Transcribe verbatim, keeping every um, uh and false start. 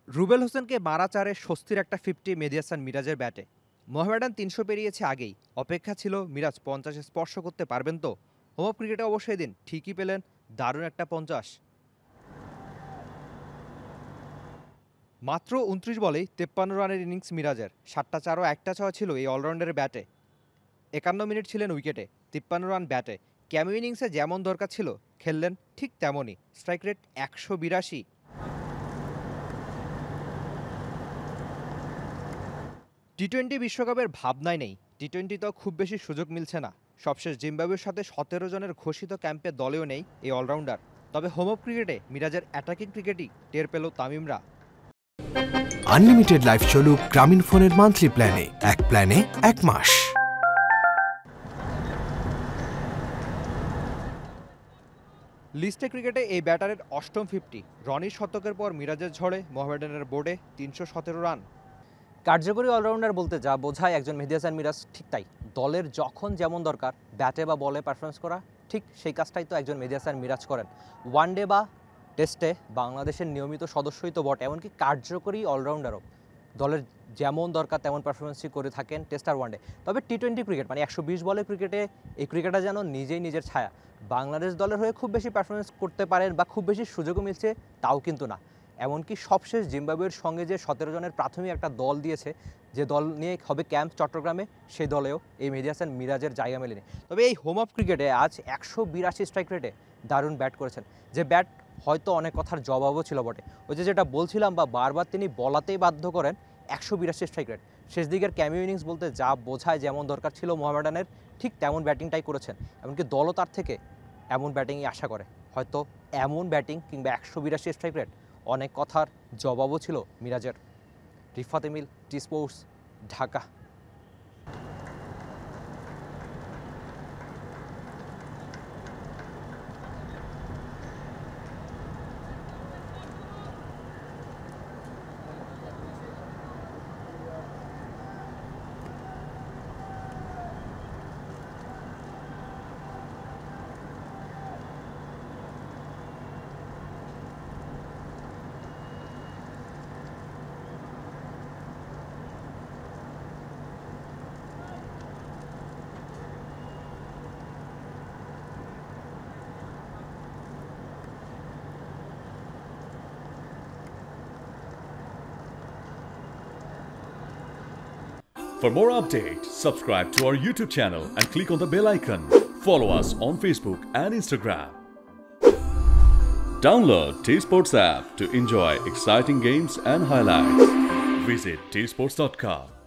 রুবেল হোসেনকে মারা চারে স্বস্তির একটা ফিফটি মেহেদী হাসান মিরাজের ব্যাটে। মোহামেডান তিনশো পেরিয়েছে আগেই, অপেক্ষা ছিল মিরাজ পঞ্চাশে স্পর্শ করতে পারবেন তো। হোম অফ ক্রিকেটে অবশ্যই দিন ঠিকই পেলেন দারুণ একটা পঞ্চাশ। মাত্র উনত্রিশ বলেই তেপ্পান্ন রানের ইনিংস মিরাজের, সাতটা চার ও একটা ছয় ছিল এই অলরাউন্ডারের ব্যাটে। একান্ন মিনিট ছিলেন উইকেটে, তিপ্পান্ন রান ব্যাটে। ক্যামিও ইনিংসে যেমন দরকার ছিল খেললেন ঠিক তেমনই। স্ট্রাইক রেট একশো বিরাশি। টি টোয়েন্টি বিশ্বকাপের ভাবনাই নেই, টি টোয়েন্টিতেও খুব বেশি সুযোগ মিলছে না। সবশেষ জিম্বাবুয়ের সাথে সতেরো জনের ঘোষিত ক্যাম্পে দলেও নেই এই অলরাউন্ডার। তবে হোম অফ ক্রিকেটে মিরাজের অ্যাটাকিং ক্রিকেটই টের পেল তামিমরা। আনলিমিটেড লাইফ চলুক গ্রামীণ ফোনের মান্থলি প্ল্যানে, এক প্ল্যানে এক মাস। লিস্টে ক্রিকেটে এই ব্যাটারের অষ্টম ফিফটি। রনির শতকের পর মিরাজের ঝড়ে মোহামেডানের বোর্ডে তিনশো সতেরো রান। কার্যকরী অলরাউন্ডার বলতে যা বোঝায় একজন মেহেদী হাসান মিরাজ, ঠিক তাই। দলের যখন যেমন দরকার ব্যাটে বা বলে পারফরমেন্স করা, ঠিক সেই কাজটাই তো একজন মেহেদী হাসান মিরাজ করেন। ওয়ানডে বা টেস্টে বাংলাদেশের নিয়মিত সদস্যই তো বটে, এমনকি কার্যকরী অলরাউন্ডারও। দলের যেমন দরকার তেমন পারফরমেন্সই করে থাকেন টেস্ট আর ওয়ানডে। তবে টি টোয়েন্টি ক্রিকেট মানে একশো বিশ বলের ক্রিকেটে এই ক্রিকেটার যেন নিজেই নিজের ছায়া। বাংলাদেশ দলের হয়ে খুব বেশি পারফরমেন্স করতে পারেন বা খুব বেশি সুযোগও মিলছে তাও কিন্তু না। এমনকি সবশেষ জিম্বাবুয়ের সঙ্গে যে সতেরো জনের প্রাথমিক একটা দল দিয়েছে, যে দল নিয়ে হবে ক্যাম্প চট্টগ্রামে, সেই দলেও এই মেহেদী হাসান মিরাজের জায়গা মেলেনি। তবে এই হোম অফ ক্রিকেটে আজ একশো বিরাশি স্ট্রাইক রেটে দারুণ ব্যাট করেছেন, যে ব্যাট হয়তো অনেক কথার জবাবও ছিল বটে। ওই যে যেটা বলছিলাম বা বারবার তিনি বলাতেই বাধ্য করেন, একশো বিরাশি স্ট্রাইক রেট। শেষ দিকের ক্যামিও ইনিংস বলতে যা বোঝায়, যেমন দরকার ছিল মোহামেডানের ঠিক তেমন ব্যাটিংটাই করেছেন। এমনকি দলও তার থেকে এমন ব্যাটিংই আশা করে। হয়তো এমন ব্যাটিং কিংবা একশো বিরাশি স্ট্রাইক রেট অনেক কথার জবাবও ছিল মিরাজের। Rifat Emil, T sports, Dhaka. For more updates, subscribe to our YouTube channel and click on the bell icon. Follow us on Facebook and Instagram. Download T Sports app to enjoy exciting games and highlights. Visit t sports dot com.